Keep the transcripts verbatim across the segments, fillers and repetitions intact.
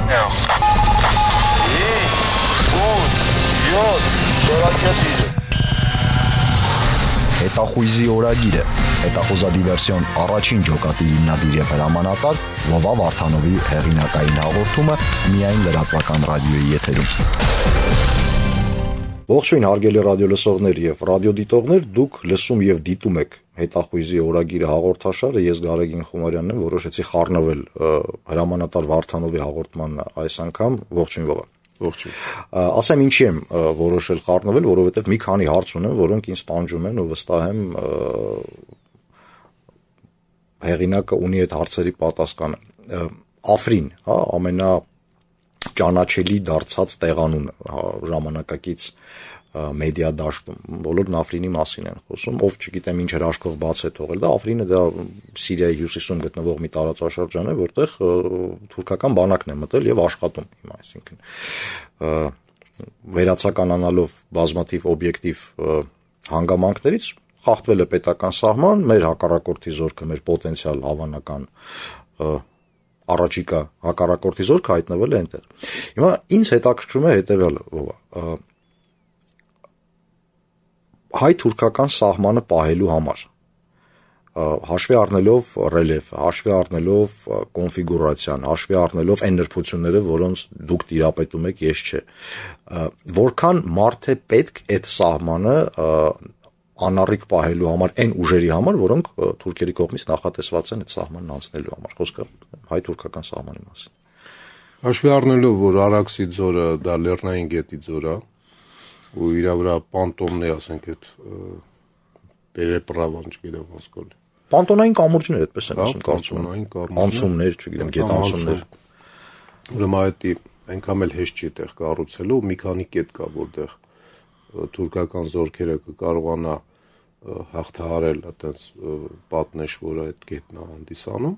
Հետախույզի օրագիրը, հետախուզադիվերսիոն առաջին ջոկատի հիմնադիր եւ հրամանատար Վովա Վարդանովի հեղինակային հաղորդումը միայն լրատվական ռադիոյի եթերում։ Ողջույն հարգելի ռադիոլսողներ եւ ռադիոդիտողներ, դուք լսում եւ դիտում եք Հետախույզի օրագիրը հաղորդաշարը, ես Գարեգին Խումարյանն եմ, որոշեցի խառնվել հրամանատար Վարդանովի հաղորդման այս անգամ, ողջույն Վովա։ Ողջույն։ Ասեմ ինչի եմ որոշել խառնվել, որովհետև մի քանի հարց ունեմ, որոնք ինձ տանջում են ու վստահ եմ հեղինակը ունի այդ հարցերի պատասխանը։ Աֆրին, հա, ամենա ճանաչելի դարձած տեղանունը ժամանակակից մեդիա դաշտում, բոլորն Աֆրինի մասին են խոսում, ով չգիտեմ ինչ հրաշքով բաց է թողել, դա Աֆրինը դա Սիրիայի հյուսիսում գտնվող մի տարածաշրջան է, որտեղ թուրքական բանակն է մտել եւ աշխատում հիմա, այսինքն վերացականանալով բազմաթիվ օբյեկտիվ հանգամանքներից խախտվել է պետական սահման, մեր հակառակորդի զորքը, մեր պոտենցիալ հավանական առաջիկա հակառակորդի զորքը հայտնվել է այնտեղ։ Հիմա ինձ հետաքրքրում է հետեւյալը, հայ-թուրքական սահմանը պահելու համար, հաշվի առնելով ռելիեֆը, հաշվի առնելով կոնֆիգուրացիան, հաշվի առնելով այն նրբությունները, որոնց դուք տիրապետում եք, ես չէ, որքան մարդ է պետք այդ սահմանը անառիկ պահելու համար, այն ուժերի համար, որոնք թուրքերի կողմից նախատեսված են այդ սահմանն անցնելու համար, խոսքը հայ-թուրքական սահմանի մասին։ Հաշվի առնելով, որ Արաքսի ձորը դա Լեռնային գետի ձոր է, ու իր վրա պանտոմն է, ասենք, այդ պերեպրավան, չգիտեմ ոնց կոլ։ Պանտոնային կամուրջներ այդպես են ասում, կարծում եմ։ Անցումներ, չգիտեմ, գետանցումներ։ Ուրեմն այդ այնքան էլ հեշտ չի այդտեղ կառուցելու, մի քանի կետ կա, որտեղ թուրքական զորքերը կկարողանա հաղթահարել այդպես պատնեշ, որ այդ գետն է հանդիսանում։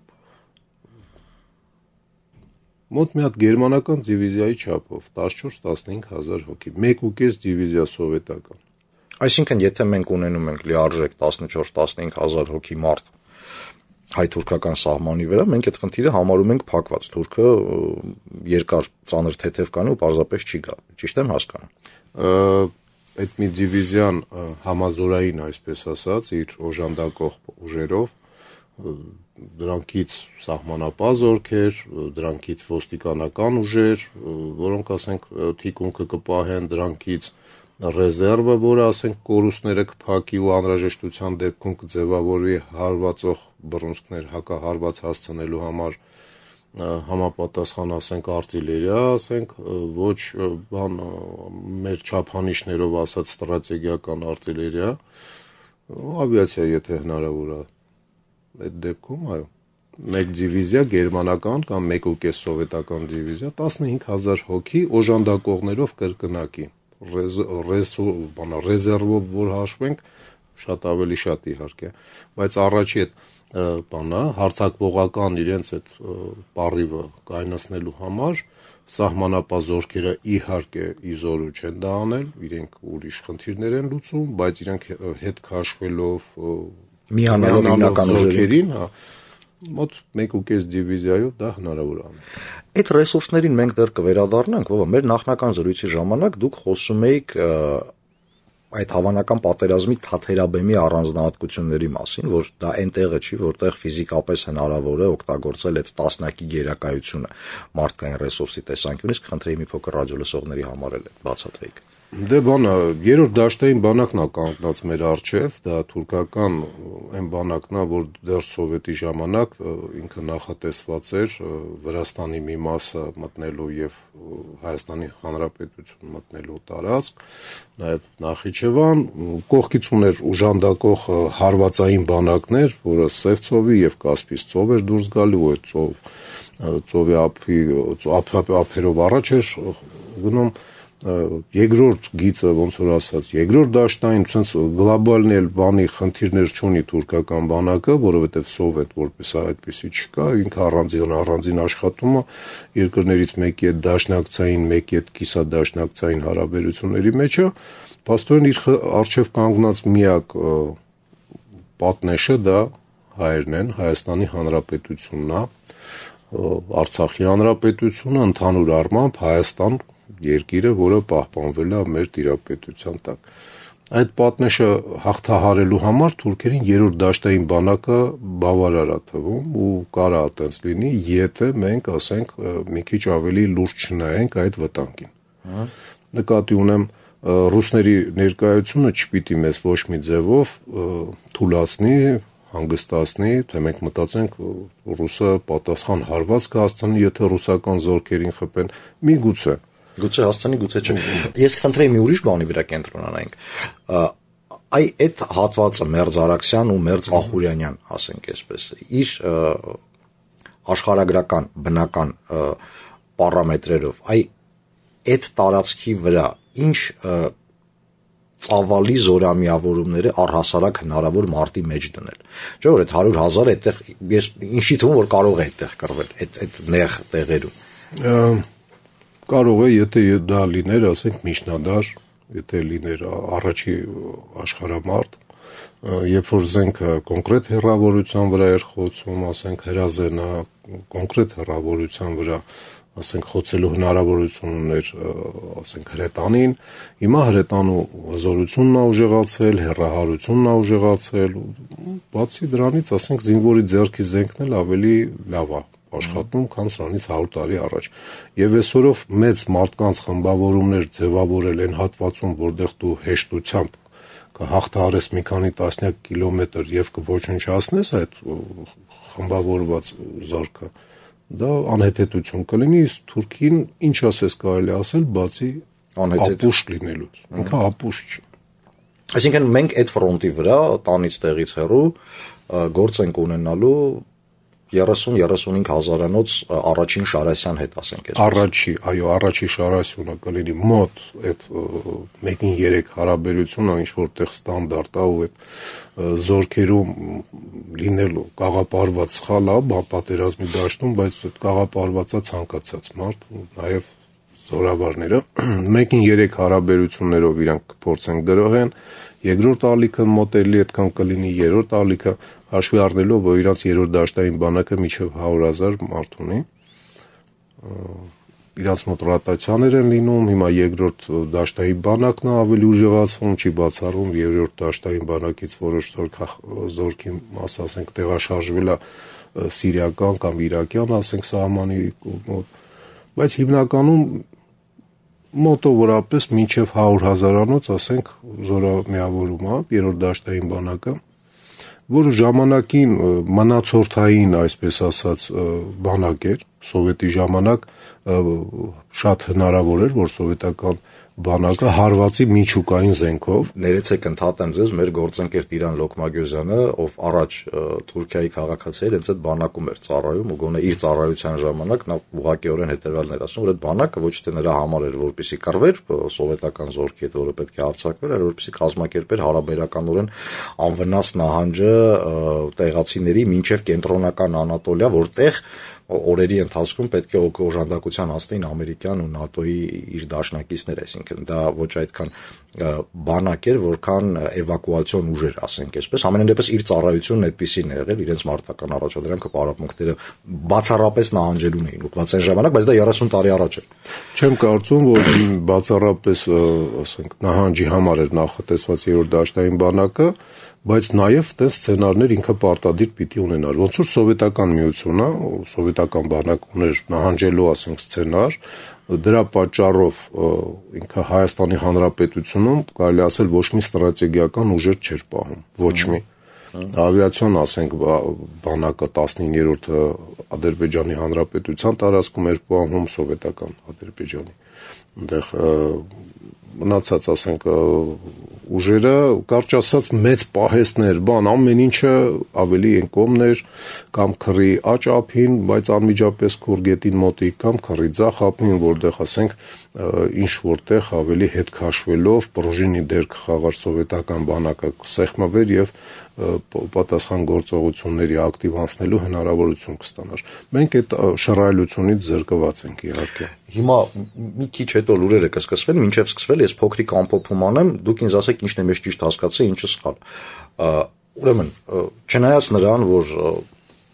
Մոտ մի հատ գերմանական դիվիզիայի չափով տասնչորս տասնհինգ հազար հոգի, մեկ ու կես դիվիզիա սովետական։ Այսինքն, եթե մենք ունենում ենք լիարժեք տասնչորս տասնհինգ հազար հոգի մարդ հայ-թուրքական սահմանի վրա, մենք այդ խնդիրը համարում ենք փակված։ Թուրքը երկար ծանր թեթև կանի ու պարզապես չի գա։ Ճիշտ եմ հասկանում։ Այդ մի դիվիզիան համազորային, այսպես ասած, իր օժանդակող ուժերով, դրանքից սահմանապահ զորքեր, դրանքից ոստիկանական ուժեր, որոնք, ասենք, թիկունքը կպահեն, դրանքից ռեզերվը, որը, ասենք, կորուստները կփակի ու անհրաժեշտության դեպքում կձևավորվի հարվածող բռունցքներ հակահարված հասցնելու համար համապատասխան, ասենք, արտիլերիա, ասենք, ոչ բան մեր չափանիշներով ասած ստրատեգիական արտիլերիա, ավիացիա, եթե հնարավոր է, այդ դեպքում, այո, մեկ դիվիզիա գերմանական կամ մեկ ու կես սովետական դիվիզիա, տասնհինգ հազար հոգի օժանդակողներով կրկնակի, ռեզերվով, որ հաշվենք, շատ ավելի շատ իհարկե, բայց առաջի այդ բանը, հարձակվողական իրենց այդ պարիվը կայնացնելու համար սահմանապահ զորքերը իհարկե իզորու չեն դա անել, իրենք ուրիշ խնդիրներ են լուծում, բայց իրենք հետ քաշվելով միանալով հիմնական զորքերին, հա, մոտ մեկ ու կես դիվիզիայով դա հնարավոր է անել։ Այդ ռեսուրսներին մենք դեռ կվերադառնանք, ով մեր նախնական զրույցի ժամանակ դուք խոսում էիք այդ հավանական պատերազմի թաթերաբեմի առանձնահատկությունների մասին, որ դա այն տեղը չի, որտեղ ֆիզիկապես հնարավոր է օգտագործել այդ տասնակի գերակայությունը մարդկային ռեսուրսի տեսանկյունից, կխնդրեի մի փոքր ռադիոլսողների համար էլ բացատրեիք։ Դե բանը, երրորդ դաշտային բանակն է կանգնած մեր առջև, դա թուրքական այն բանակն է, որ դեռ սովետի ժամանակ ինքը նախատեսված էր Վրաստանի մի մասը մտնելու եւ Հայաստանի Հանրապետություն մտնելու տարածք, նաեւ Նախիջևան, կողքից ուներ ուժանդակող հարվածային բանակներ, որը Սև ծովի եւ Կասպից ծով էր դուրս գալու, ու այդ ծով ծովի ափի ափերով առաջ էր գնում երկրորդ գիծը, ոնց որ ասած, երկրորդ դաշտային ցենց գլոբալն էլ բանի խնդիրներ չունի թուրքական բանակը, որովհետև սովետ որպես այդպեսի չկա, ինքը առանձին առանձին աշխատում է երկրներից մեկի հետ դաշնակցային, մեկի հետ կիսադաշնակցային հարաբերությունների մեջ է, փաստորեն իր արժև կանգնած միակ պատնեշը դա հայերն են, Հայաստանի Հանրապետությունն է, Արցախի հանրապետությունը, ընդհանուր առմամբ Հայաստան երկիրը, որը պահպանվել է մեր տիրապետության տակ։ Այդ պատնեշը հաղթահարելու համար թուրքերին երրորդ դաշտային բանակը բավարար է թվում ու կարա այտենց լինի, եթե մենք, ասենք, մի քիչ ավելի լուրջ չնայենք այդ վտանգին։ Նկատի ունեմ ռուսների ներկայությունը չպիտի մեզ ոչ մի ձևով թուլացնի, հանգստացնի, թե մենք մտածենք ռուսը պատասխան հարված կհասցնի, եթե ռուսական զորքերին խփեն, միգուցե Գուցե հասցնի, գուցե չէ։ Ես կխնդրեի մի ուրիշ բանի վրա կենտրոնանանք։ Այ այդ հատվածը Մերձ Արաքսյան ու Մերձ Ախուրյանյան, ասենք այսպես, իր աշխարհագրական բնական պարամետրերով, այ այդ տարածքի վրա ինչ ծավալի զորամիավորումները առհասարակ հնարավոր մարտի մեջ դնել։ Չէ՞ որ այդ հարյուր հազար այդտեղ ես ինչի թվում որ կարող է այդտեղ կռվել, այդ այդ նեղ տեղերում։ Կարող է, եթե դա լիներ, ասենք, միջնադար, եթե լիներ առաջի աշխարհամարտ, երբ որ զենքը կոնկրետ հեռավորության վրա էր խոցում, ասենք, հրազենը կոնկրետ հեռավորության վրա, ասենք, խոցելու հնարավորություն ուներ, ասենք, հրետանին, հիմա հրետանու հզորությունն է ուժեղացել, հեռահարությունն է ուժեղացել, բացի դրանից, ասենք, զինվորի ձեռքի զենքն էլ ավելի լավ է աշխատում, քան սրանից հարյուր տարի առաջ։ Եվ այսօրով մեծ մարդկանց խմբավորումներ ձևավորել են հատվածում, որտեղ դու հեշտությամբ կհաղթահարես մի քանի տասնյակ կիլոմետր եւ կոչնչացնես այդ խմբավորված զորքը, դա անհետեթություն կլինի, իսկ Թուրքին ինչ ասես կարելի ասել, բացի ապուշ լինելուց։ Ինքը ապուշ չի։ Այսինքն մենք այդ ֆրոնտի վրա տանից տեղից հեռու գործ ենք ունենալու երեսուն երեսունհինգ հազարանոց առաջին Շարասյան հետ, ասենք այսպես։ Առաջի, այո, առաջի Շարասյունը կլինի մոտ այդ մեկին երեք հարաբերությունը ինչ որտեղ ստանդարտ է ու այդ զորքերում լինելու կաղապարված սխալ է, պատերազմի դաշտում, բայց այդ կաղապարվածա ցանկացած մարդ, նաև զորավարները մեկին երեք հարաբերություններով իրանք փորձենք դրողեն, երկրորդ ալիքը մոտելի այդքան կլինի, երրորդ ալիքը հաշվի առնելով, որ իրանց երրորդ դաշտային բանակը մինչև հարյուր հազար մարդ ունի, իրանց մոտ ռոտացիաներ են լինում, հիմա երկրորդ դաշտային բանակն է ավելի ուժեղացվում, չի բացառվում երրորդ դաշտային բանակից որոշ զորքի մաս, ասենք, տեղաշարժվել է սիրիական կամ իրաքյան, ասենք, սահմանի մոտ, բայց հիմնականում մոտավորապես մինչև հարյուր հազարանոց, ասենք, զորամիավորում է երրորդ դաշտային բանակը, որը ժամանակին մնացորդային, այսպես ասած, բանակ էր, սովետի ժամանակ շատ հնարավոր էր, որ սովետական բանակը հարվածի միջուկային զենքով։ Ներեցեք ընդհատեմ ձեզ, մեր գործընկեր Տիրան Լոկմագյուզյանը, ով առաջ Թուրքիայի քաղաքացի էր, հենց այդ բանակում էր ծառայում ու գոնե իր ծառայության ժամանակ նա ուղղակիորեն հետևյալն էր ասում, որ այդ բանակը ոչ թե նրա համար էր, որպեսզի կռվեր սովետական զորքի հետ, որը պետք է հարձակվեր, այլ որպեսզի կազմակերպեր հարաբերականորեն անվնաս նահանջը տեղացիների մինչև կենտրոնական Անատոլիա, որտեղ օրերի ընթացքում պետք է օժանդակության հասնեին ամերիկյան ու նատոյի իր դաշնակիցներ, այսինքն դա ոչ այդքան բանակ էր, որքան էվակուացիոն ուժեր, ասենք այսպես, ամենայն դեպս իր ծառայությունն այդպիսին է եղել, իրենց մարտական առաջադրանքը պարապմունքները բացառապես նահանջելուն էին ուղղված այն ժամանակ, բայց դա երեսուն տարի առաջ է։ Չեմ կարծում, որ բացառապես, ասենք, նահանջի համար էր նախատեսված երրորդ դաշտային բանակը, բայց նաև տես սցենարներ ինքը պարտադիր պիտի ունենար։ Ոնց որ սովետական միությունը, սովետական բանակ ուներ նահանջելու, ասենք, սցենար, դրա պատճառով ինքը Հայաստանի Հանրապետությունում կարելի ասել ոչ մի ստրատեգիական ուժեր չէր պահում, ոչ մի։ Ավիացիոն, ասենք, բանակը տասնիններորդը Ադրբեջանի Հանրապետության տարածքում էր պահում, սովետական Ադրբեջանի։ Այնտեղ մնացած, ասենք, ուժերը, կարճ ասած, մեծ պահեստներ, բան, ամեն ինչը ավելի են կողմներ, կամ քրի աջ ափին, բայց անմիջապես Քուրգետին մոտիկ, կամ քրի ձախ ափին, որտեղ, ասենք, ինչ որտեղ ավելի հետ քաշվելով պրոժինի դեր կխաղար սովետական բանակը կսեղմվեր եւ պատասխան գործողությունների ակտիվացնելու հնարավորություն կստանար։ Մենք այդ շռայլությունից զրկված ենք, իհարկե։ Հիմա մի քիչ հետո լուրերը կսկսվեն, մինչև սկսվել ես փոքրիկ ամփոփում անեմ, դուք ինձ ասեք ինչն է մեզ ճիշտ հասկացել, ինչը սխալ։ Ուրեմն, չնայած նրան, որ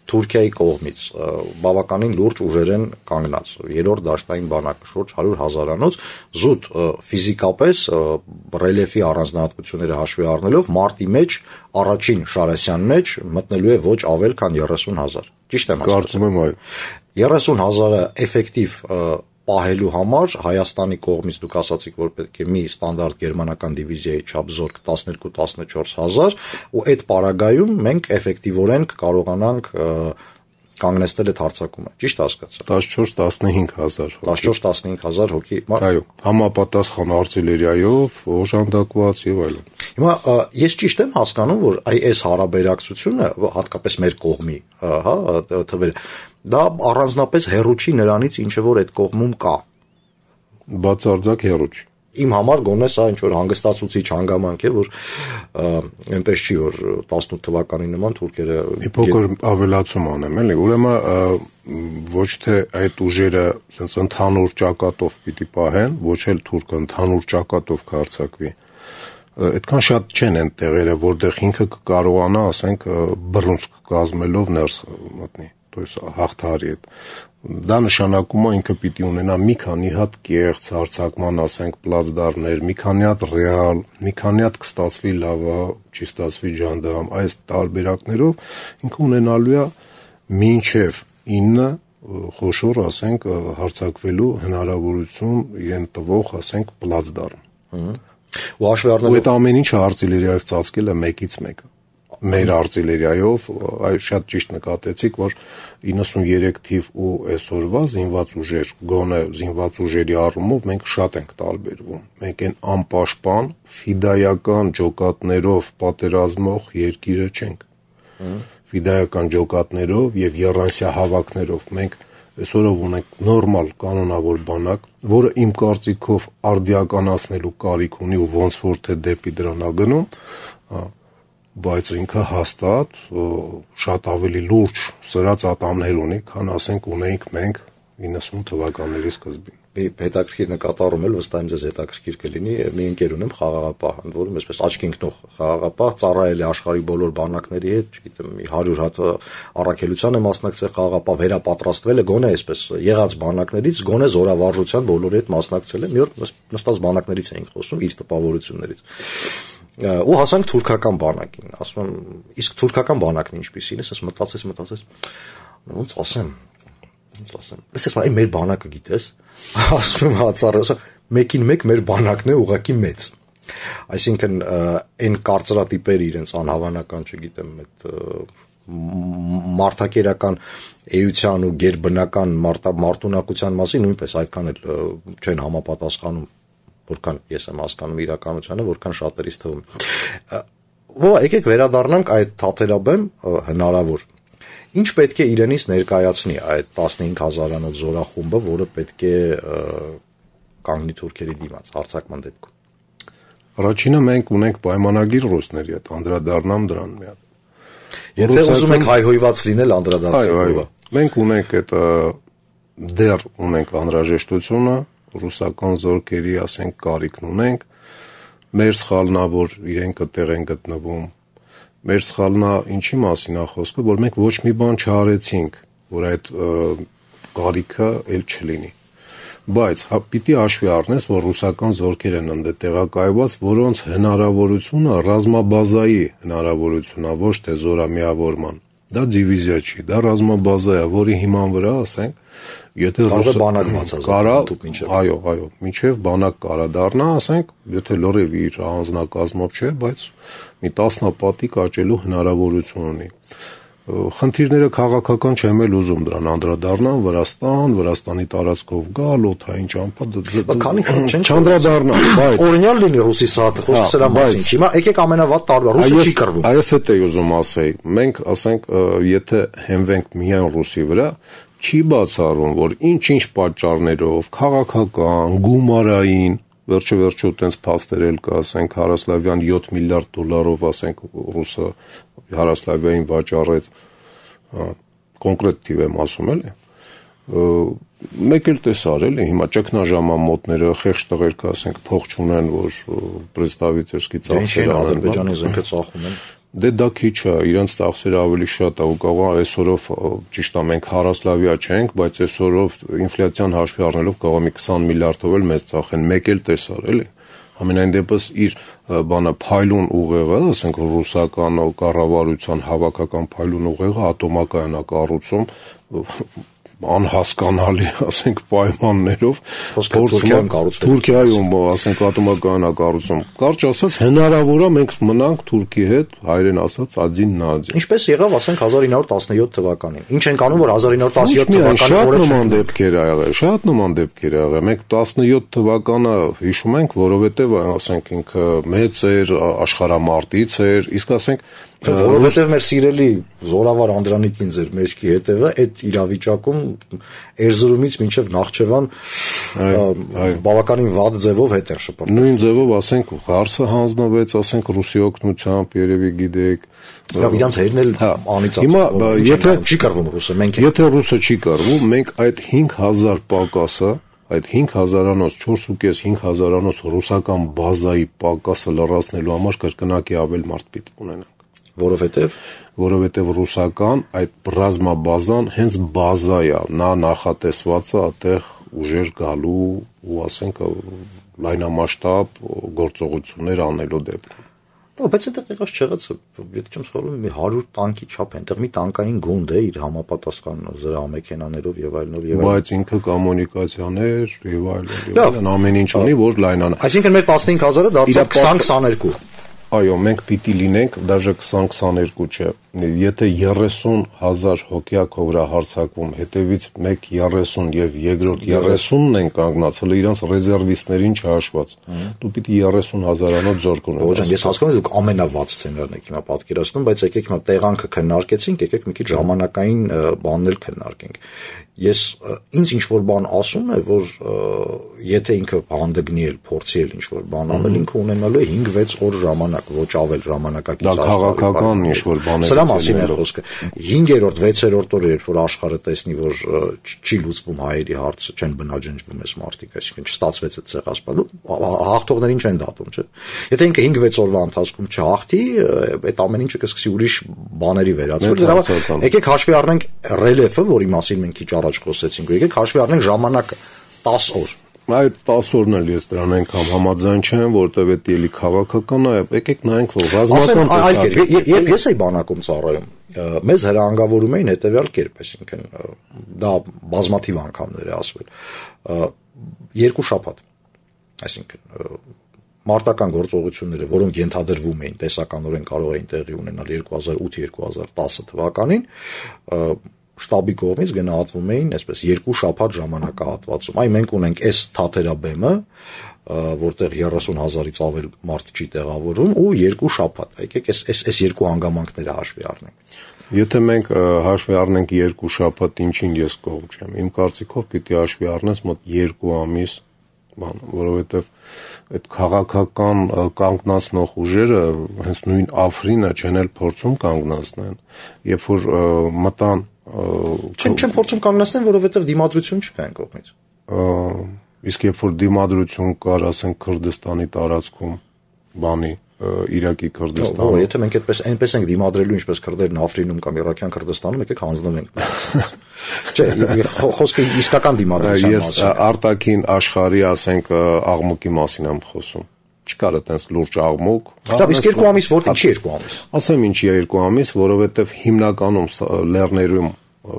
Թուրքիայի կողմից բավականին լուրջ ուժեր են կանգնած երրորդ դաշտային բանակը շուրջ հարյուր հազարանոց զուտ ֆիզիկապես ռելիեֆի առանձնահատկությունները հաշվի առնելով մարտի մեջ առաջին Շարասյան մեջ մտնելու է ոչ ավել քան երեսուն հազար ճիշտ եմ ասում կարծում եմ այո երեսուն հազարը էֆեկտիվ պահելու համար Հայաստանի կողմից դուք ասացիք, որ պետք է մի ստանդարտ գերմանական դիվիզիայի չափ զորք տասներկու տասնչորս հազար ու այդ պարագայում մենք էֆեկտիվորեն կկարողանանք կանգնեցնել այդ հարձակումը։ Ճիշտ հասկացա։ տասնչորս տասնհինգ հազար տասնչորս տասնհինգ հազար հոգի։ Այո, համապատասխան արտիլերիայով, օժանդակված եւ այլն։ Հիմա ես ճիշտ եմ հասկանում, որ այս հարաբերակցությունը հատկապես մեր կողմի, հա, թվերը դա առանձնապես հեռու չի նրանից, ինչը որ այդ կողմում կա։ Բացարձակ հեռու չի։ Իմ համար գոնե սա ինչ որ հանգստացուցիչ հանգամանք է, որ այնպես չի, որ տասնութ թվականի նման թուրքերը մի փոքր ավելացում անեմ, էլի, ուրեմն ոչ թե այդ ուժերը sense ընդհանուր ճակատով պիտի պահեն, ոչ էլ թուրքը ընդհանուր ճակատով կհարձակվի։ Այդքան շատ չեն այն տեղերը, որտեղ ինքը կկարողանա, ասենք, բռունցք կազմելով ներս մտնի, то есть հաղթահարի այդ։ Դա նշանակում է ինքը պիտի ունենա մի քանի հատ կեղծ հարձակման, ասենք, պլացդարներ, մի քանի հատ ռեալ, մի քանի հատ կստացվի լավա, չի ստացվի ջանդամ, այս տարբերակներով ինքը ունենալու է մինչև ինը խոշոր, ասենք, հարձակվելու հնարավորություն իրեն տվող, ասենք, պլացդարն։ Ու հաշվի առնելով այդ ամեն ինչը արտիլերիայով ծածկել է մեկից մեկը։ Մեր արտիլերիայով այ շատ ճիշտ նկատեցիք, որ իննսուններեք թիվ ու այսօրվա զինված ուժեր, գոնե զինված ուժերի առումով մենք շատ ենք տարբերվում։ Մենք այն անպաշտպան ֆիդայական ջոկատներով պատերազմող երկիրը չենք։ Ֆիդայական ջոկատներով եւ եռանսյա հավաքներով մենք այսօրով ունենք նորմալ կանոնավոր բանակ, որը իմ կարծիքով արդիականացնելու կարիք ունի ու ոնց որ թե դեպի դրան է գնում, բայց ինքը հաստատ շատ ավելի լուրջ սրած ատամներ ունի, քան ասենք ունեինք մենք իննսուն թվականների սկզբին։ Մի հետաքրքիր նկատառում էլ վստահ եմ ձեզ հետաքրքիր կլինի, մի ընկեր ունեմ խաղաղապահ, ընդ որում այսպես աչքի ընկնող խաղաղապահ, ծառայել է աշխարհի բոլոր բանակների հետ, չգիտեմ, մի հարյուր հատ առաքելության է մասնակցել խաղաղապահ, վերապատրաստվել է գոնե այսպես եղած բանակներից, գոնե զորավարժության բոլորի հետ մասնակցել է, մի օր նստած բանակներից էինք խոսում, իր տպավորություններից։ Ու հասանք թուրքական բանակին, ասում եմ, իսկ թուրքական բանակն ինչպիսին է, ասես մտածես, մտածես, ոնց ասեմ, ոնց ասեմ, ասես այ մեր բանակը գիտես, ասում եմ հացառը, մեկին մեկ մեր բանակն է ուղղակի մեծ։ Այսինքն այն կարծրատիպերը իրենց անհավանական, չգիտեմ, այդ մարդակերական էության ու գերբնական մարտունակության մասին նույնպես այդքան էլ չեն համապատասխանում, որքան ես եմ հասկանում իրականությանը, որքան շատերից թվում։ Ո՞վ եկեք վերադառնանք այդ թաթերաբեմ հնարավոր։ Ինչ պետք է իրենից ներկայացնի այդ տասնհինգ հազարանոց զորախումբը, որը պետք է կանգնի թուրքերի դիմաց հարձակման դեպքում։ Առաջինը մենք ունենք պայմանագիր ռուսների հետ, անդրադառնամ դրան մի հատ։ Եթե ուզում եք հայհոյված լինել, անդրադարձեք։ Այո, այո։ Մենք ունենք այդ դեռ ունենք անհրաժեշտությունը ռուսական զորքերի, ասենք, կարիքն ունենք, մեր սխալնա, որ իրենք այդտեղ են գտնվում, մեր սխալնա ինչի մասին է խոսքը, որ մենք ոչ մի բան չարեցինք, որ այդ կարիքը էլ չլինի, բայց հա պիտի հաշվի առնես, որ ռուսական զորքեր են ընդ տեղակայված, որոնց հնարավորությունը ռազմաբազայի հնարավորությունն է, ոչ թե զորամիավորման, դա դիվիզիա չի, դա ռազմաբազա է, որի հիման վրա, ասենք, եթե կարող է բանակ բացազատել, այո, այո, մինչև բանակ կարա դառնա, ասենք, եթե լրիվ իր անձնակազմով չէ, բայց մի տասնապատիկ աճելու հնարավորություն ունի։ Խնդիրները քաղաքական չեմ էլ ուզում դրան անդրադառնամ, Վրաստան, Վրաստանի տարածքով գալ, օդային ճամփա, քանի չանդրադառնամ, բայց օրինալ լինի ռուսի սահը, խոսքը սրա մասին։ Հիմա եկեք ամենավատ տարբեր, ռուսը չի կռվում։ Այս հետ է ուզում ասեի, մենք, ասենք, եթե հենվենք միայն ռուսի վրա, չի բացառում, որ ինչ-ինչ պատճառներով, քաղաքական, գումարային, վերջը վերջը տենց փաստեր էլ կա, ասենք, Հարասլավյան յոթ միլիարդ դոլարով, ասենք, ռուսը Հարասլավյային վաճառեց, կոնկրետ թիվ եմ ասում էլի, մեկ էլ տեսար էլի, հիմա ճգնաժամամոտները, խեղճ տղերք, ասենք, փող չունեն, որ պրեստավիցերսկի ծախսեր անեն, Ադրբեջանի զենքը ծախում են։ Դե դա քիչ է, իրենց ծախսերը ավելի շատ է ու կարող է այսօրով ճիշտ է մենք Հարասլավիա չենք, բայց այսօրով ինֆլյացիան հաշվի առնելով կարող է մի քսան միլիարդով էլ մեծ ծախեն, մեկ էլ տեսար էլի։ Ամենայն դեպս իր բանը փայլուն ուղեղը, ասենք ռուսական կառավարության հավաքական փայլուն ուղեղը ատոմակայան է կառուցում անհասկանալի, ասենք, պայմաններով Թուրքիայում կառուցվել։ Թուրքիայում, ասենք, ատոմակայան է կառուցում։ Կարճ ասած, հնարավոր է մենք մնանք Թուրքի հետ, հայերեն ասած, ադին նա ադին։ Ինչպես եղավ, ասենք, հազար ինը հարյուր տասնյոթ թվականին։ Ինչ ենք անում, որ հազար ինը հարյուր տասնյոթ թվականին շատ նման դեպքեր ա եղել, շատ նման դեպքեր ա եղել։ Մենք տասնյոթ թվականը հիշում ենք, որովհետև, ասենք, ինքը մեծ էր, աշխարհամարտից էր, իսկ ասենք որովհետև մեր սիրելի զորավար Անդրանիկին ձեր մեջքի հետևը այդ իրավիճակում Էրզրումից մինչև Նախճեվան բավականին վատ ձևով հետ էր շփոթել։ Նույն ձևով, ասենք, Ղարսը հանձնվեց, ասենք, Ռուսի օգնությամբ, երևի գիտեք։ Լավ, իրանց հերն էլ անիծած։ Հիմա եթե չի կռվում ռուսը, մենք եթե ռուսը չի կռվում, մենք այդ հինգ հազար պակասը այդ հինգ հազարանոց, չորս ու կես հինգ հազարանոց ռուսական բազայի պակասը լրացնելու համար կրկնակի ավել մարդ պիտի ունենանք։ Որովհետև որովհետև ռուսական այդ ռազմաբազան հենց բազա է, նա նախատեսված է այդտեղ ուժեր գալու ու ասենք լայնամասշտաբ գործողություններ անելու դեպքում։ Բայց այդտեղ եղած չեղած, եթե չեմ սխալվում, մի հարյուր տանկի չափ է, այնտեղ մի տանկային գունդ է իր համապատասխան զրահամեքենաներով եւ այլնով եւ այլն։ Բայց ինքը կոմունիկացիաներ եւ այլն եւ այլն ամեն ինչ ունի, որ լայնանա։ Այսինքն մեր տասնհինգ հազարը դարձավ քսան քսաներկու։ Այո, մենք պիտի լինենք դաժե քսան քսաներկու չէ։ Եթե երեսուն հազար հոգյակ վրա հարձակվում, հետևից մեկ երեսուն եւ երկրորդ երեսունն են կանգնացել իրենց ռեզերվիստներին չհաշված։ Դու պիտի երեսուն հազարանոց զորք ունենաս։ Ոչ, ես հասկանում եմ, դուք ամենավատ սցենարն եք հիմա պատկերացնում, բայց եկեք հիմա տեղանքը քննարկեցինք, եկեք մի քիչ ժամանակային բաներ քննարկենք։ Ես ինձ ինչ որ բան ասում է, որ եթե ինքը հանդգնի էլ փորձի էլ ինչ որ բան անել, ինքը ունենալու է հինգ վեց օր ժամանակ, ոչ ավել ժամանակակից աշխարհի։ Դա քաղաքական ինչ որ բաներ։ Սրա մասին է խոսքը։ հինգերորդ, վեցերորդ օրը, երբ որ աշխարհը տեսնի, որ չի լուծվում հայերի հարցը, չեն բնաջնջվում այս մարտիկ, այսինքն չստացվեց այդ ցեղասպանը, հաղթողներին չեն դատում, չէ։ Եթե ինքը հինգ վեց օրվա ընթացքում չհաղթի, այդ ամեն ինչը կսկսի ուրիշ բաների վերածվել։ Դրա համար եկեք հաշվի առնենք ռելիեֆը, որի մասին մենք քիչ առաջ խոսեցինք, եկեք հաշվի առնենք ժամանակը տասը օր։ Այդ տասը օրն էլ ես դրան այնքան համաձայն չեմ, որտեղ դա էլի քաղաքական է, եկեք նայենք, որ ռազմական տեսակ։ Երբ ես էի բանակում ծառայում, մեզ հրահանգավորում էին հետևյալ կերպ, այսինքն դա բազմաթիվ անգամներ է ասվել։ Երկու շաբաթ, այսինքն մարտական գործողությունները, որոնք ենթադրվում էին տեսականորեն կարող էին տեղի ունենալ երկու հազար ութ երկու հազար տասը թվականին, շտաբի կողմից գնահատվում էին այսպես երկու շաբաթ ժամանակահատվածում։ Այ մենք ունենք այս թաթերաբեմը, որտեղ երեսուն հազարից ավել մարդ չի տեղավորվում ու երկու շաբաթ։ Եկեք այս այս այս երկու հանգամանքները հաշվի առնենք։ Եթե մենք հաշվի առնենք երկու շաբաթ, ինչին ես կողմ չեմ։ Իմ կարծիքով պիտի հաշվի առնես մոտ երկու ամիս, բան, որովհետև այդ քաղաքական կանգնացնող ուժերը հենց նույն Աֆրինը չեն էլ փորձում կանգնացնեն, երբ որ մտան Չեն չեն փորձում կանգնացնել, որովհետև դիմադրություն չկա այն կողմից։ Իսկ երբ որ դիմադրություն կար, ասենք Քրդստանի տարածքում, բանի Իրաքի Քրդստանում։ Եթե մենք այդպես այնպես ենք դիմադրելու, ինչպես քրդերն Աֆրինում կամ Իրաքյան Քրդստանում, եկեք հանձնվենք։ Չէ, խոսքը իսկական դիմադրության մասին։ Ես արտաքին աշխարհի, ասենք, աղմուկի մասին եմ խոսում։ Չկար այդպես լուրջ աղմուկ։ Դա իսկ երկու ամիս որտե՞ղ չի երկու ամիս։ Ասեմ ինչի երկու ամիս, որովհետև հիմնականում լեռներում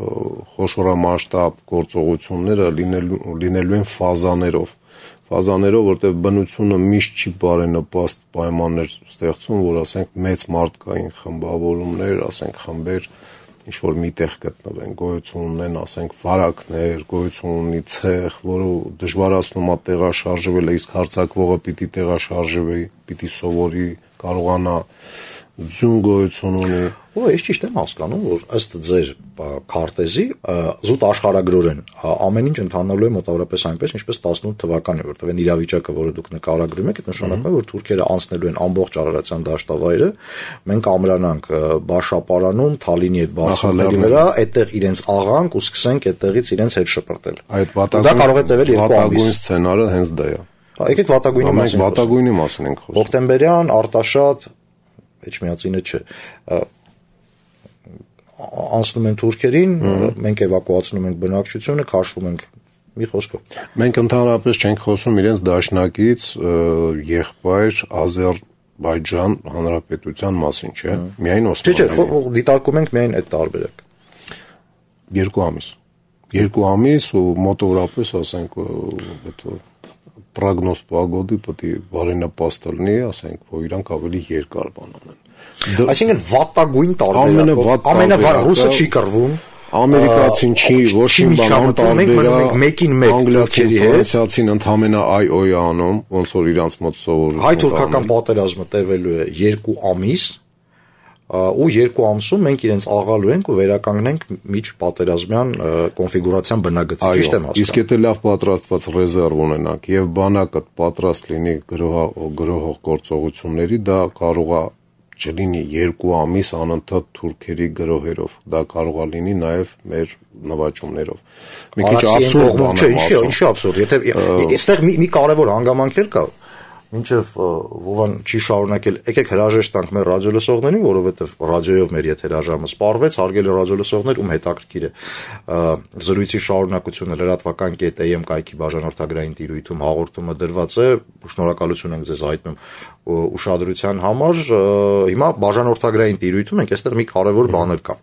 խոշորամասշտաբ գործողությունները լինելու լինելու են ֆազաներով։ Ֆազաներով, որտեղ բնությունը միշտ չի բարենպաստ պայմաններ ստեղծում, որ ասենք մեծ մարդկային խմբավորումներ, ասենք խմբեր ինչ-որ միտեղ գտնվեն, գոյություն ունեն, ասենք վարակներ, գոյություն ունի ցեղ, որը դժվարացնում է տեղաշարժվել, իսկ հարձակվողը պիտի տեղաշարժվի, պիտի սովորի, կարողանա ձուն գոյություն ունի։ Ու ես ճիշտ եմ հասկանում, որ ըստ ձեր քարտեզի զուտ աշխարհագրորեն ամեն ինչ ընթանալու է մոտավորապես այնպես, ինչպես տասնութ թվականին, որտեղ այն իրավիճակը, որը դուք նկարագրում եք, նշանակում է, որ թուրքերը անցնելու են ամբողջ Արարատյան դաշտավայրը, մենք ամրանանք Բաշապարանում, Թալինի այդ բարձունքների վրա, այդտեղ իրենց աղանք ու սկսենք այդտեղից իրենց հետ շպրտել։ Այդ վատագույն կարող է տևել երկու ամիս։ Վատագույն սցենարը հենց դա է։ Եկեք վատագույնի մասին։ Մենք վատագույնի մասին ենք խոսում։ Հոկտեմբերյան, Արտաշատ Էջմիածինը չէ։ Անցնում են թուրքերին, մենք էվակուացնում ենք բնակչությունը, քաշվում ենք մի խոսքով։ Մենք ընդհանրապես չենք խոսում իրենց դաշնակից եղբայր Ադրբեջան հանրապետության մասին, չէ՞։ Միայն Օսմանյան։ Չէ, չէ, դիտարկում ենք միայն այդ տարբերակ։ Երկու ամիս։ Երկու ամիս ու մոտավորապես, ասենք, այդ պրոգնոզ պогоды պետք է բարենպաստ լինի, ասենք, որ իրանք ավելի երկար բան անեն։ Այսինքն վատագույն տարբերակով ամենավառ ռուսը չի կռվում, ամերիկացին չի ոչ մի բան տարբերակ, մեկին մեկ անգլիացին, ֆրանսիացին ընդհանրապես այ-օյ անում, ոնց որ իրանց մոտ սովորություն։ Հայ-թուրքական պատերազմը տևելու է երկու ամիս, ու երկու ամսում մենք իրենց աղալու ենք ու վերականգնենք միջ պատերազմյան կոնֆիգուրացիան բնագծի, ճիշտ եմ հասկանում։ Իսկ եթե լավ պատրաստված ռեզերվ ունենանք եւ բանակը պատրաստ լինի գրոհ գրոհող գործողությունների, դա կարող է չլինի երկու ամիս անընդհատ թուրքերի գրոհերով, դա կարող է լինի նաև մեր նվաճումներով։ Մի քիչ աբսուրդ բան է, ինչի, ինչի աբսուրդ։ Եթե այստեղ մի մի կարևոր հանգամանք կա, մինչև Վովան չի շարունակել, եկեք հրաժեշտ տանք մեր ռադիոլսողներին, որովհետև ռադիոյով մեր եթերաժամը սպառվեց, հարգելի ռադիոլսողներ, ում հետաքրքիր է զրույցի շարունակությունը լրատվական կետ am կայքի բաժանորդագրային տիրույթում հաղորդումը դրված է, շնորհակալություն ենք ձեզ հայտնում ուշադրության համար։ Հիմա բաժանորդագրային տիրույթում ենք, այստեղ մի կարևոր բաներ կա։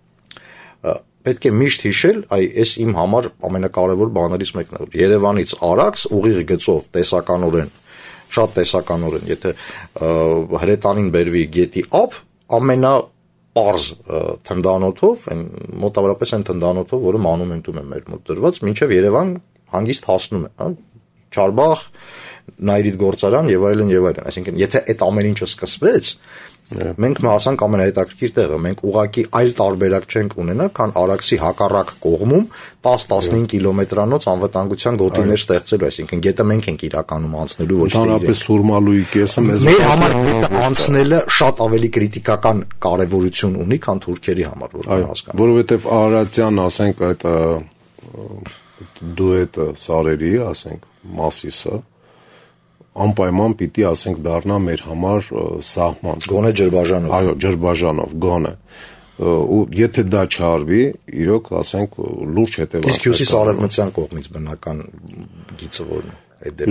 Պետք է միշտ հիշել, այ այս իմ համար ամենակարևոր բաներից մեկն է։ Երևանից Արաքս ուղիղ գծով տեսականորեն շատ տեսականորեն, եթե հրետանին բերվի գետի ափ, ամենապարզ թնդանոթով, մոտավորապես այն թնդանոթով, որը մանումենտում է մեր մոտ դրված, մինչև Երևան հանգիստ հասնում է, Չարբախ, Նայիրիդ գործարան եւ այլն եւ այլն։ Այսինքն, եթե այդ ամեն ինչը սկսվեց, մենք հասանք ամենահետաքրքիր տեղը, մենք ուղակի այլ տարբերակ չենք ունենա, քան Արաքսի հակառակ կողմում դես տասնհինգ կիլոմետրանոց անվտանգության գոտիներ ստեղծելու, այսինքն գետը մենք ենք իրականում անցնելու, ոչ թե իրենք։ Ընդհանրապես Սուրմալուի կեսը մեզ մեր համար գետը անցնելը շատ ավելի կրիտիկական կարևորություն ունի, քան թուրքերի համար, որ հասկանան։ Որովհետև Արարատյան, ասենք, այդ դուետը սարերի, ասենք, Մասիսը անպայման պիտի, ասենք, դառնա մեր համար սահման։ Գոնե Ջրբաժանով։ Այո, Ջրբաժանով, գոնե։ Ու եթե դա չարվի, իրոք, ասենք, լուրջ հետևանքներ։ Իսկ հյուսիս-արևմտյան կողմից բնական գիծը որն է։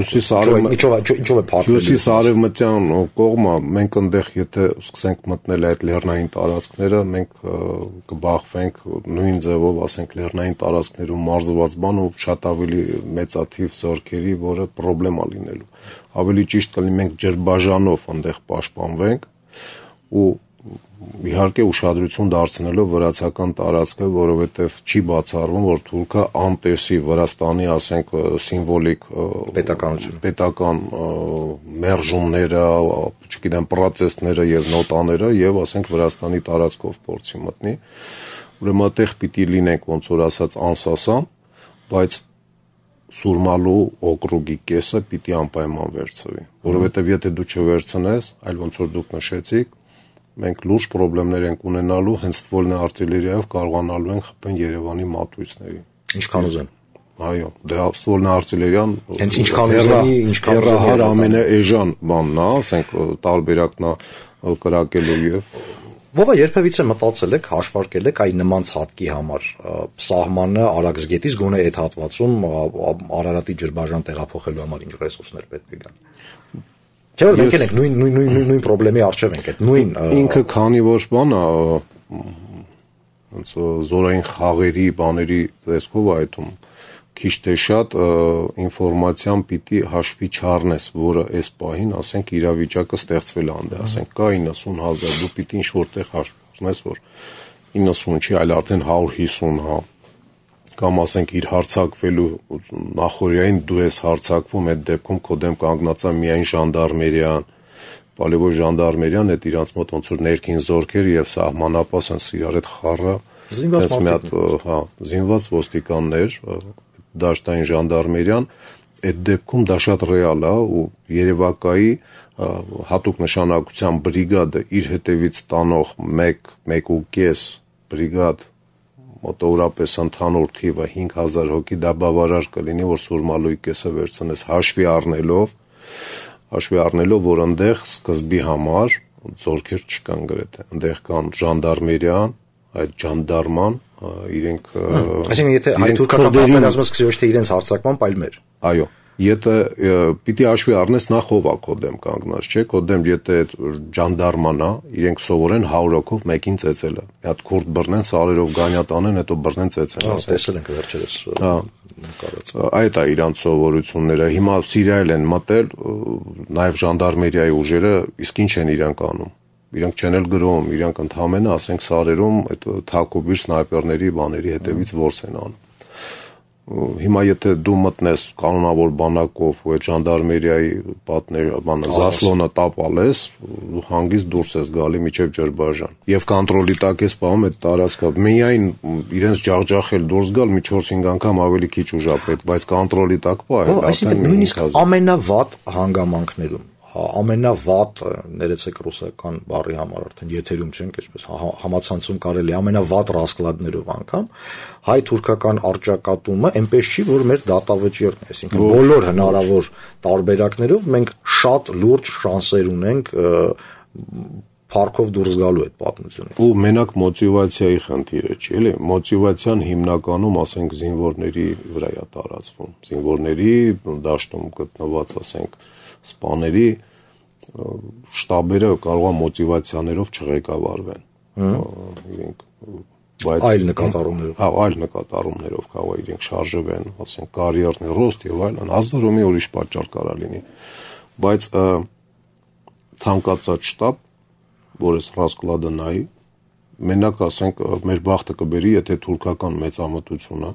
Հյուսիս-արևմտյան կողմը մենք այնտեղ եթե սկսենք մտնել այդ լեռնային տարածքները, մենք կբախվենք նույն ձևով, ասենք, լեռնային տարածքներում մարզված բան ու շատ ավելի մեծաթիվ զորքերի, որը պրոբլեմա լինելու։ Ավելի ճիշտ կլինի մենք ջրբաժանով այնտեղ պաշտպանվենք ու իհարկե ուշադրություն դարձնելով վրացական տարածքը, որովհետև չի բացառվում, որ թուրքը անտեսի Վրաստանի, ասենք, սիմվոլիկ պետականություն, պետական մերժումները, չգիտեմ, պրոցեսները եւ նոտաները եւ, ասենք, Վրաստանի տարածքով փորձի մտնի։ Ուրեմն այդտեղ պիտի լինենք, ոնց որ ասած, անսասան, բայց Սուրմալու օկրուգի կեսը պիտի անպայման վերցվի, որովհետև եթե դու չվերցնես, այլ ոնց որ դուք նշեցիք, մենք լուրջ խնդիրներ ենք ունենալու հենց ստվոլնե արտիլերիայով կարողանալու ենք խփեն Երևանի մատույցներին։ Ինչքան ուզեն։ Այո, դե ստվոլնե արտիլերիան հենց ինչքան ուզենի, ինչքան ուզենի ամենաէժան բանն է, ասենք, տարբերակն է կրակելու եւ Ովա երբևիցե մտածել եք, հաշվարկել եք այ նման ցածկի համար սահմանը Արաքս գետից գոնե այդ հատվածում Արարատի ջրբաժան տեղափոխելու համար ինչ ռեսուրսներ պետք է գան։ Չէ՞ որ մենք ենք նույն նույն նույն նույն խնդրի առջև ենք, այդ նույն ինքը քանի որ բան է ոնց զորային խաղերի բաների տեսքով այդում քիչ թե շատ ինֆորմացիան պիտի հաշվի չառնես, որը այս պահին, ասենք, իրավիճակը ստեղծվել է անդե, ասենք, կա իննսուն հազար, դու պիտի ինչ-որտեղ հաշվի առնես, որ իննսուն չի, այլ արդեն հարյուր հիսուն, հա, կամ, ասենք, իր հարձակվելու նախօրյային դու ես հարձակվում, այդ դեպքում քո դեմ կանգնած է միայն ժանդարմերիան, պալեվո ժանդարմերիան, այդ իրանց մոտ ոնց որ ներքին զորքեր եւ սահմանապահ են իրար այդ խառը, զինված հա, զինված ոստիկաններ դաշտային ժանդարմերիան, այդ դեպքում դա շատ ռեալ է ու Երևակայի հատուկ նշանակության բրիգադը իր հետևից տանող մեկ, մեկ ու կես բրիգադ մոտավորապես ընդհանուր թիվը հինգ հազար հոգի, դա բավարար կլինի, որ Սուրմալուի կեսը վերցնես հաշվի առնելով, հաշվի առնելով, որ այնտեղ սկզբի համար Ձորքեր չկան գրեթե։ Այնտեղ կան ժանդարմերիան, այդ ժանդարման, իրենք Այսինքն եթե հայ-թուրքական պատերազմը սկսի ոչ թե իրենց հարձակման, այլ մեր։ Այո, եթե պիտի հաշվի առնես նախ ով է քո դեմ կանգնած, չէ՞, քո դեմ եթե ժանդարման է, իրենք սովորեն հարյուր հոգով մեկին ծեծելը։ Մի հատ քուրդ բռնեն, սարերով գանյա տանեն, հետո բռնեն ծեծեն։ Հա, տեսել ենք վերջերս։ Հա, այդ է իրանց սովորությունները։ Հիմա Սիրիայել են մտել, նաև ժանդարմերիայի ուժերը, իսկ ինչ են իրանք անում։ Իրանք չեն էլ գրում, իրանք ընդհանրապես, ասենք, սարերում այդ թակուբիր սնայպերների բաների հետևից որս են անում։ Հիմա եթե դու մտնես կանոնավոր բանակով ու այդ ժանդարմերիայի պատներ բանը զասլոնը տապալես, հանգիստ դուրս ես գալի միջև Ջրբաժան։ Եվ կոնտրոլի տակ ես պահում այդ տարածքը։ Միայն իրենց ջախջախել դուրս գալ մի չորս-հինգ անգամ ավելի քիչ ուժ է պետք, բայց կոնտրոլի տակ պահել, այսինքն նույնիսկ ամենավատ հանգամանքներում ամենավատ ներեցեք ռուսական բառի համար արդեն եթերում չենք, այսպես համացանցում կարելի ամենավատ ռասկլադներով անգամ հայ-թուրքական արճակատումը այնպես չի, որ մեր դատավճիռն է, այսինքն բոլոր հնարավոր տարբերակներով մենք շատ լուրջ շանսեր ունենք փառքով դուրս գալու այդ պատմությունից։ Ու մենակ մոտիվացիայի խնդիրը չի, էլի, մոտիվացիան հիմնականում, ասենք, զինվորների վրա է տարածվում։ Զինվորների դաշտում գտնված, ասենք, սպաների շտաբերը կարող է մոտիվացիաներով չղեկավարվեն։ Իրենք բայց այլ նկատառումներով, հա, այլ նկատառումներով կարող է իրենք շարժվեն, ասենք, կարիերնի ռոստ եւ այլն, հազար ու մի ուրիշ պատճառ կարա լինի։ Բայց ցանկացած շտաբ, որ էս ռասկլադը նայի, մենակ, ասենք, մեր բախտը կբերի, եթե թուրքական մեծամտությունը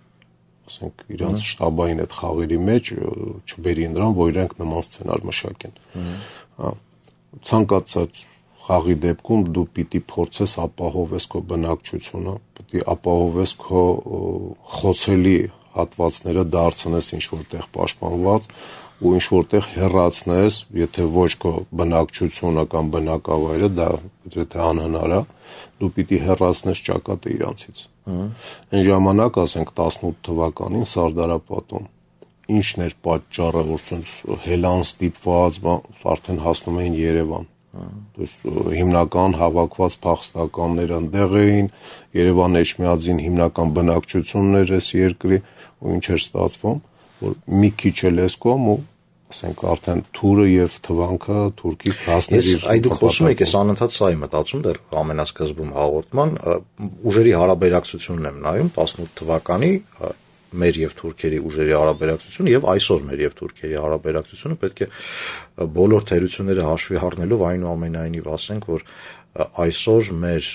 ասենք իրանց շտաբային այդ խաղերի մեջ չբերի նրան, որ իրենք նման սցենար մշակեն։ Հա, ցանկացած խաղի դեպքում դու պիտի փորձես ապահովես քո բնակչությունը, պիտի ապահովես քո խոցելի հատվածները դարձնես ինչ որտեղ պաշտպանված ու ինչ որտեղ հեռացնես, եթե ոչ քո բնակչությունը կամ բնակավայրը, դա եթե անհնար է, դու պիտի հեռացնես ճակատը իրանցից։ Այն ժամանակ, ասենք, տասնութ թվականին Սարդարապատում ինչն էր պատճառը, որ հելան ստիպված արդեն հասնում էին Երևան։ Հիմնական հավաքված փախստականներ ընդեղ էին, Երևան Էջմիածին հիմնական բնակչությունն էր այս երկրի, ու ինչ էր ստացվում, որ մի քիչ էլ էս կողմ ու ասենք արդեն թուրը եւ թվանքը թուրքի հասների։ Ես այ դուք խոսում եք, ես անընդհատ սա եմ մտածում դեռ ամենասկզբում հաղորդման ուժերի հարաբերակցությունն եմ նայում տասնութ թվականի մեր եւ թուրքերի ուժերի հարաբերակցությունը եւ այսօր մեր եւ թուրքերի հարաբերակցությունը պետք է բոլոր թերությունները հաշվի առնելով այնուամենայնիվ ասենք, որ այսօր մեր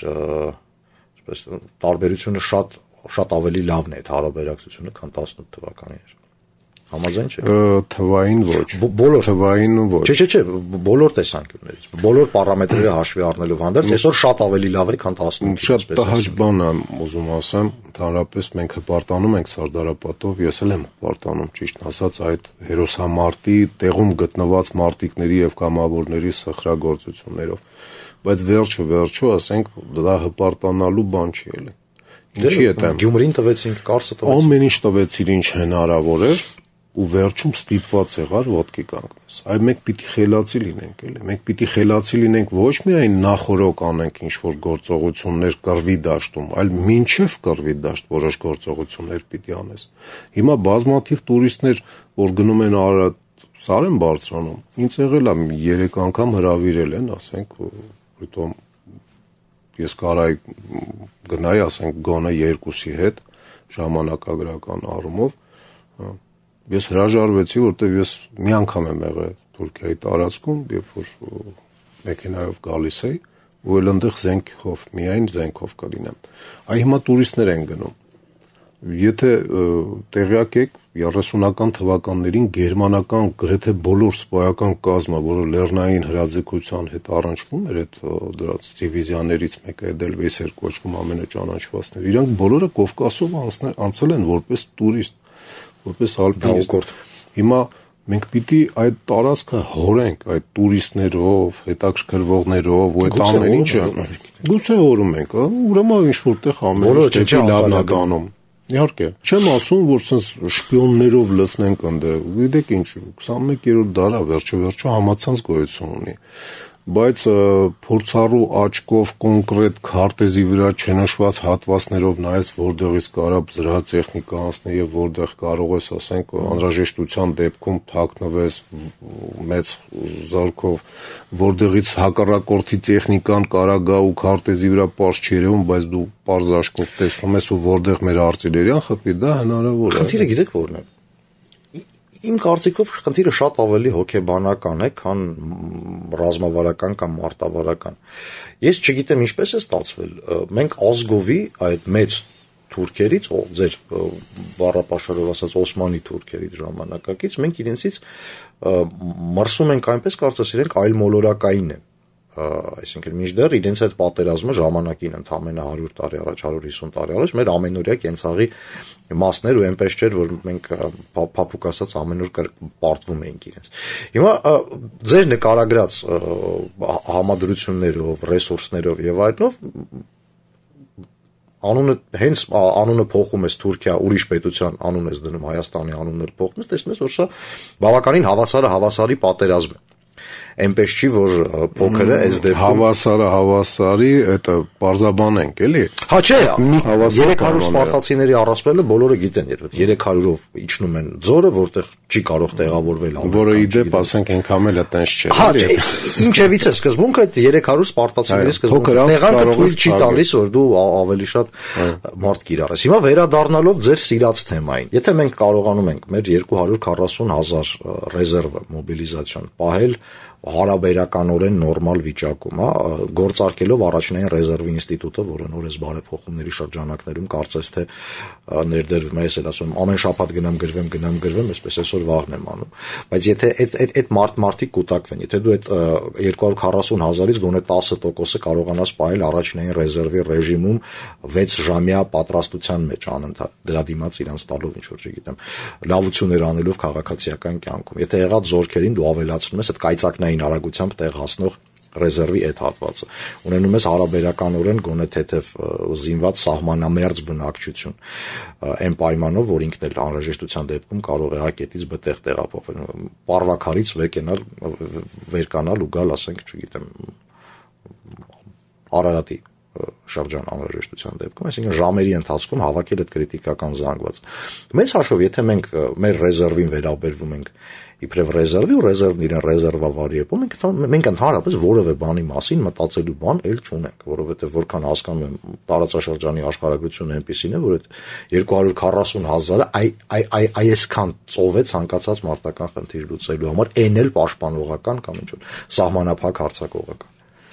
այսպես տարբերությունը շատ շատ ավելի լավն է այդ հարաբերակցությունը, քան տասնութ թվականին էր։ Համաձայն չեք։ Թվային ոչ։ Բոլոր թվային ոչ։ Չէ, չէ, չէ, բոլոր տեսանկյուններից, բոլոր պարամետրերը հաշվի առնելով հանդերձ, այսօր շատ ավելի լավ է, քան տասնութ։ Շատ տհաճ բան եմ ուզում ասեմ, ընդհանրապես մենք հպարտանում ենք Սարդարապատով, ես էլ եմ հպարտանում, ճիշտ ասած, այդ հերոսամարտի տեղում գտնված մարտիկների եւ կամավորների սխրագործություններով։ Բայց վերջը վերջո, ասենք, դա հպարտանալու բան չի էլի։ Ինչի՞ է դա։ Գյումրին տվեցինք, Կարսը տվեցինք։ Ամեն ինչ տվեցիր, ինչ հնարավոր էր, ու վերջում ստիպված եղար ոտքի կանգնես։ Այ մենք պիտի խելացի լինենք, էլի։ Մենք պիտի խելացի լինենք ոչ միայն նախորոք անենք ինչ-որ գործողություններ կռվի դաշտում, այլ մինչև կռվի դաշտ որոշ գործողություններ պիտի անես։ Հիմա բազմաթիվ տուրիստներ, որ գնում են Արարատ, սար են բարձրանում, ինձ եղել է երեք անգամ հրավիրել են, ասենք, որտում ես կարայի գնայի, ասենք, գոնե երկուսի հետ ժամանակագրական առումով, ես հրաժարվեցի, որտեղ ես մի անգամ եմ եղել Թուրքիայի տարածքում, երբ որ մեքենայով գալիս էի, ու էլ այնտեղ զենքով, միայն զենքով կլինեմ։ Այ հիմա տուրիստներ են գնում։ Եթե տեղյակ եք, երեսունական թվականներին գերմանական գրեթե բոլոր սպայական կազմը, որը լեռնային հրաձգության հետ առնչվում էր, այդ դրանց դիվիզիաներից մեկը Էդելվեյս էր կոչվում, ամենաճանաչվածներ, իրանք բոլորը Կովկասով անցել են որպես տուրիստ, որպես ալպինիստ։ Հիմա մենք պիտի այդ տարածքը հորենք այդ տուրիստներով, հետաքրքրվողներով ու այդ ամեն ինչը։ Գուցե հորում ենք, ուրեմն ինչ որտեղ ամեն ինչ չի լավն է դառնում։ Իհարկե, չեմ ասում, որ sense շպիոններով լցնենք այնտեղ։ Գիտեք ինչ, քսանմեկերորդ դարը վերջը վերջը համացանց գոյություն ունի։ բայց փորձառու աչքով կոնկրետ քարտեզի վրա չնշված հատվածներով նայես, որտեղից կարա զրահատեխնիկա անցնի եւ որտեղ կարող ես, ասենք, անհրաժեշտության դեպքում թաքնվես մեծ զորքով, որտեղից հակառակորդի տեխնիկան կարա գա ու քարտեզի վրա պարզ չի երևում, բայց դու պարզ աչքով տեսնում ես ու որտեղ մեր արտիլերիան խփի, դա հնարավոր է։ Խնդիրը գիտեք որն է։ Իմ կարծիքով խնդիրը շատ ավելի հոգեբանական է, քան ռազմավարական կամ մարտավարական։ Ես չգիտեմ ինչպես է ստացվել, մենք ազգովի այդ մեծ թուրքերից, ձեր բառապաշարով ասած Օսմանի թուրքերից ժամանակակից, մենք իրենցից մրսում ենք այնպես, կարծես իրենք այլ մոլորակային են։ Այսինքն մինչդեռ իրենց այդ պատերազմը ժամանակին ընդամենը հարյուր տարի առաջ, հարյուր հիսուն տարի առաջ մեր ամենօրյա կենցաղի մասներ ու այնպես չէր, որ մենք փափուկ ասած ամեն օր պարտվում էինք իրենց։ Հիմա ձեր նկարագրած համադրություններով, ռեսուրսներով եւ այլնով անունը հենց անունը փոխում ես Թուրքիա, ուրիշ պետության անուն ես դնում, Հայաստանի անունը փոխում ես, տեսնում ես, որ սա բավականին հավասարը հավասարի պատերազմ է։ Այնպես չի, որ փոքրը այս դեպքում հավասարը հավասարի, это պարզաբան ենք, էլի։ Հա չէ, երեք հարյուր սպարտացիների առասպելը բոլորը գիտեն, երբ երեք հարյուրով իջնում են ձորը, որտեղ չի կարող տեղավորվել ալու։ Որը ի դեպ ասենք անգամ էլ այտենց չէ։ Հա, ինչևից է սկզբունքը այդ երեք հարյուր սպարտացիների սկզբունքը տեղանքը թույլ չի տալիս, որ դու ավելի շատ մարդ կիրառես։ Հիմա վերադառնալով ձեր սիրած թեմային, եթե մենք կարողանում ենք մեր երկու հարյուր քառասուն հազար ռեզերվը մոբիլիզացիոն պահել հարաբերականորեն նորմալ վիճակում, հա, գործարկելով առաջնային ռեզերվի ինստիտուտը, որը նորից բարեփոխումների շրջանակներում կարծես թե ներդրվում է, ես էլ ասում եմ, ամեն շաբաթ գնամ գրվեմ, գնամ գրվեմ, այսպես այսօր վաղն եմ անում, բայց եթե այդ այդ այդ մարդ մարդիկ կուտակվեն, եթե դու այդ երկու հարյուր քառասուն հազարից գոնե տասը տոկոսը կարողանաս պահել առաջնային ռեզերվի ռեժիմում վեց ժամյա պատրաստության մեջ անընդհատ, դրա դիմաց իրանց տալով ինչ որ չգիտեմ, լավություններ անելով քաղաքացիական կյանքում, եթե եղած զորքերին դու ավելացնում ես այդ կայծակնային արագությամբ տեղ հասնող ռեզերվի այդ հատվածը, ունենում ես հարաբերականորեն գոնե թեթև զինված սահմանամերձ բնակչություն, այն պայմանով, որ ինքն էլ անհրաժեշտության դեպքում կարող է հակետից բտեղ տեղափոխվել, պարվակարից վեկենալ, վերկանալ ու գալ, ասենք, չգիտեմ, Արարատի շրջան անհրաժեշտության դեպքում, այսինքն ժամերի ընթացքում հավաքել այդ կրիտիկական զանգված։ Մեծ հաշվով, եթե մենք մեր ռեզերվին վերաբերվում ենք իբրև ռեզերվի ու ռեզերվն իրեն ռեզերվավարի է, մենք մենք ընդհանրապես որևէ բանի մասին մտածելու բան էլ չունենք, որովհետև որքան հասկանում եմ տարածաշրջանի աշխարհագրությունը այնպեսին է, որ այդ երկու հարյուր քառասուն հազարը այ այ այ այսքան ծով է ցանկացած մարտական խնդիր լուծելու համար, այն էլ պաշտպանողական կամ ինչ որ սահմանափակ հարձակողական։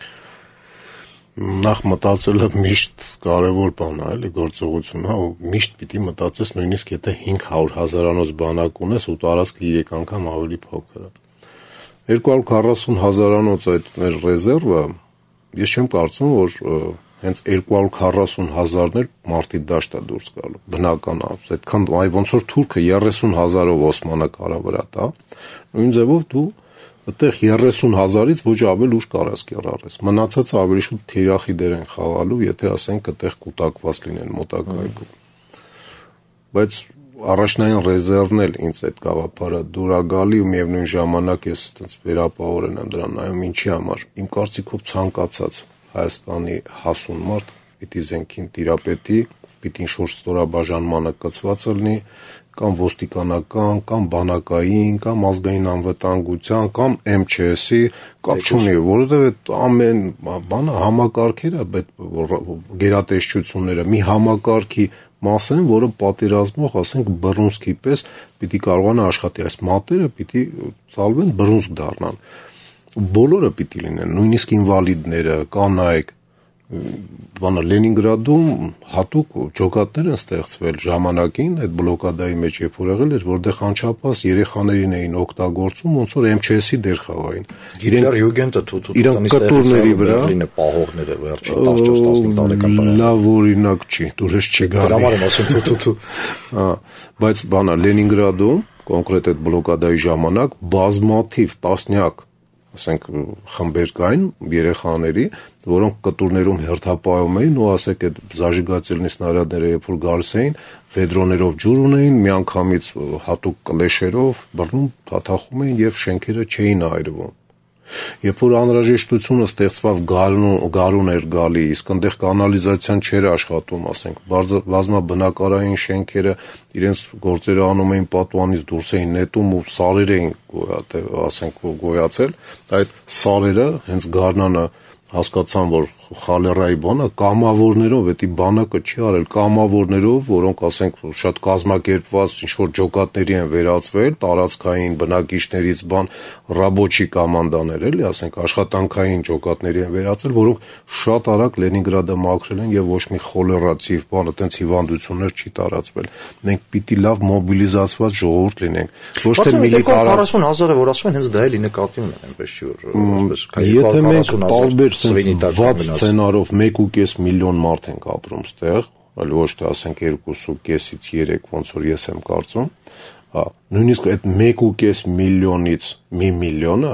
Նախ մտածելը միշտ կարևոր բան է, էլի գործողությունը, ու միշտ պիտի մտածես նույնիսկ եթե հինգ հարյուր հազարանոց բանակ ունես ու տարածքը երեք անգամ ավելի փոքր է։ երկու հարյուր քառասուն հազարանոց այդ մեր ռեզերվը, ես չեմ կարծում, որ հենց երկու հարյուր քառասուն հազարն էլ մարտի դաշտ է դուրս գալու, բնական է, այդքան այ ոնց որ թուրքը երեսուն հազարով Օսմանը կարա վրա տա, նույն ձևով դու այդտեղ երեսուն հազարից ոչ ավել ուշ կարաս կիրառես։ Մնացածը ավելի շուտ թիրախի դեր են խաղալու, եթե ասենք այդտեղ կուտակված լինեն մոտակայքում։ Բայց առաջնային ռեզերվն էլ ինձ այդ գաղափարը դուր է գալի ու միևնույն ժամանակ ես այդպես վերապահորեն եմ դրան նայում ինչի համար։ Իմ կարծիքով ցանկացած Հայաստանի հասուն մարդ պիտի զենքին տիրապետի, պիտի ինչ-որ ստորաբաժանմանը կցված լինի, կամ ոստիկանական, կամ բանակային, կամ ազգային անվտանգության, կամ էմ չե էսի, կապ չունի, որովհետև ամեն բանը համակարգեր է, գերատեսչությունները մի համակարգի մաս են, որը պատերազմող, ասենք, բռունցքի պես պիտի կարողանա աշխատի, այս մատերը պիտի ծալվեն, բռունցք դառնան։ Բոլորը պիտի լինեն, նույնիսկ ինվալիդները, կանայք, բանը Լենինգրադում հատուկ ջոկատներ են ստեղծվել ժամանակին այդ բլոկադայի մեջ երբ որ եղել էր, որտեղ անչափահաս երեխաներին էին օգտագործում, ոնց որ էմ չե էսի դեր խաղային։ Իրենք Յուգենտը իրենք կտուրների վրա պահողները վերջին տասնչորս տասնհինգ տարեկան տարի։ Լավ օրինակ չի, դուրս չգա։ Դրա համար եմ ասում թութու։ Հա, բայց բանը Լենինգրադում կոնկրետ այդ բլոկադայի ժամանակ բազմաթիվ տասնյակ ասենք խմբեր կային երեխաների, որոնք կտուրներում հերթապահում էին ու ասեք այդ զաժիգացիլնի սնարյադները երբ որ գալիս էին, վեդրոներով ջուր ունեին, միանգամից հատուկ կլեշերով բռնում, թաթախում էին եւ շենքերը չէին այրվում։ Երբ որ անհրաժեշտությունը ստեղծվավ գարուն գարուն էր գալի, իսկ այնտեղ կանալիզացիան չէր աշխատում, ասենք, բազմաբնակարային շենքերը իրենց գործերը անում էին պատուանից դուրս էին նետում ու սարեր էին ասենք գոյացել, այդ սարերը հենց գարնանը հասկացան, որ խալերայի բանը կամավորներով, էդի բանակը չի արել կամավորներով, որոնք ասենք շատ կազմակերպված ինչ-որ ջոկատների են վերածվել, տարածքային բնակիչներից բան ռաբոչի կոմանդաներ էլի, ասենք աշխատանքային ջոկատների են վերածել, որոնք շատ արագ Լենինգրադը մաքրել են եւ ոչ մի խոլերացիվ բան, այտենց հիվանդություններ չի տարածվել։ Մենք պիտի լավ մոբիլիզացված ժողովուրդ լինենք, ոչ թե միլիտար քառասուն հազարը, որ ասում են, հենց դա էլի նկատի ունեն, այնպես չի որ եթե մենք տարբեր վատ սցենարով մեկ ու կես միլիոն մարդ ենք ապրում ստեղ, այլ ոչ թե ասենք երկու ու կեսից երեք, ոնց որ ես եմ կարծում, նույնիսկ այդ մեկ ու կես միլիոնից մի միլիոնը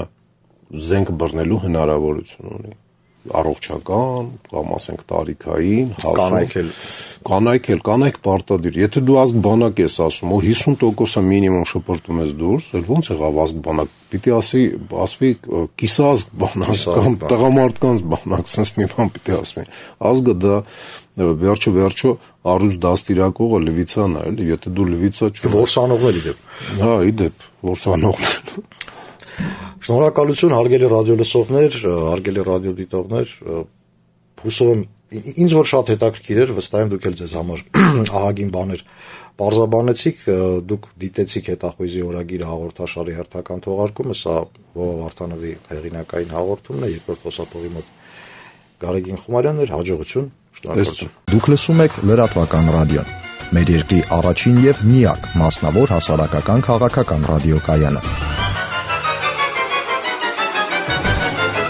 զենք բռնելու հնարավորություն ունի, առողջական կամ ասենք տարիքային, կանայք էլ կանայք էլ կանայք պարտադիր, եթե դու ազգ բանակ ես ասում, ու հիսուն տոկոսը մինիմում շպրտում ես դուրս, էլ ոնց եղավ ազգ բանակ, պիտի ասի, ասվի կիսազգ բանակ կամ տղամարդկանց բանակ, sense մի բան պիտի ասվի, ազգը դա վերջը վերջո առյուծ դաստիարակողը լվիցան է, էլի, եթե դու լվիցա չունես, որսանողներ իդեպ, հա, իդեպ, որսանողներ Շնորհակալություն հարգելի ռադիոլսողներ, հարգելի ռադիոդիտողներ, հուսով եմ ինձ որ շատ հետաքրքիր էր, վստահ եմ դուք էլ ձեզ համար ահագին բաներ պարզաբանեցիք, դուք դիտեցիք հետախույզի օրագիրը հաղորդաշարի հերթական թողարկումը, սա Վովա Վարդանովի հեղինակային հաղորդումն է, երկրորդ խոսափողի մոտ Գարեգին Խումարյանն էր, հաջողություն, շնորհակալություն։ Դուք լսում եք լրատվական ռադիոն, մեր երկրի առաջին եւ միակ մասնավոր հասարակական քաղաքական ռադիոկայանը։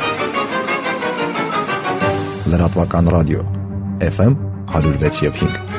Լրատվական ռադիո Էֆ Էմ one oh six point five